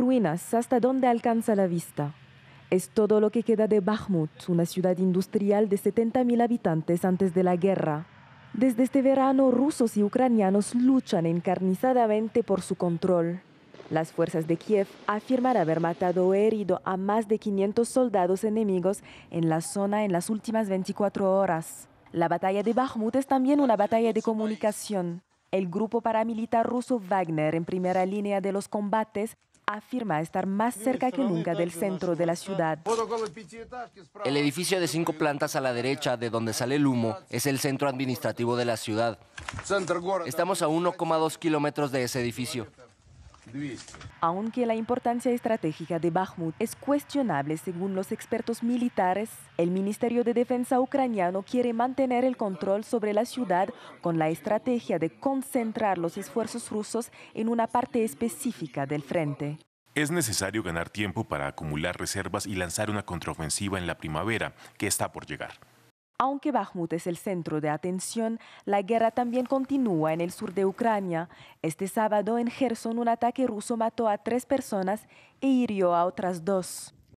ruinas hasta donde alcanza la vista. Es todo lo que queda de Bakhmut, una ciudad industrial de 70.000 habitantes antes de la guerra. Desde este verano, rusos y ucranianos luchan encarnizadamente por su control. Las fuerzas de Kiev afirman haber matado o herido a más de 500 soldados enemigos en la zona en las últimas 24 horas. La batalla de Bakhmut es también una batalla de comunicación. El grupo paramilitar ruso Wagner, en primera línea de los combates, afirma estar más cerca que nunca del centro de la ciudad. El edificio de 5 plantas a la derecha, de donde sale el humo, es el centro administrativo de la ciudad. Estamos a 1,2 kilómetros de ese edificio. Aunque la importancia estratégica de Bakhmut es cuestionable según los expertos militares, el Ministerio de Defensa ucraniano quiere mantener el control sobre la ciudad con la estrategia de concentrar los esfuerzos rusos en una parte específica del frente. Es necesario ganar tiempo para acumular reservas y lanzar una contraofensiva en la primavera, que está por llegar. Aunque Bakhmut es el centro de atención, la guerra también continúa en el sur de Ucrania. Este sábado en Gerson un ataque ruso mató a 3 personas e hirió a otras 2.